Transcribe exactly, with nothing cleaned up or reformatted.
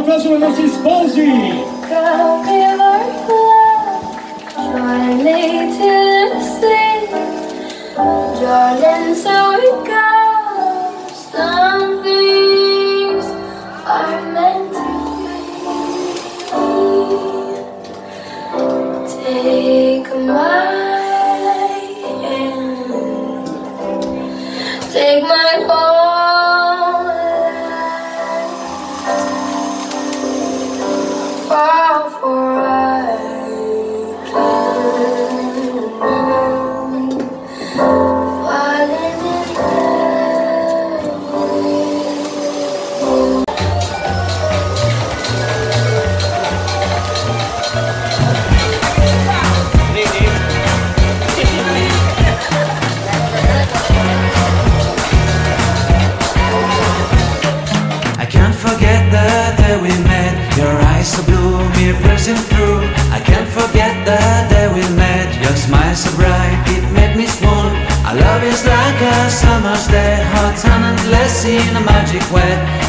applauso ai nostri sposi! Darling, so it goes. Some things are meant to be. Take my hand, take my whole life, fall for I so blue, me pressing through. I can't forget the day we met. Your smile so bright, it made me swoon. Our love is like a summer's day, hot and endless in a magic way.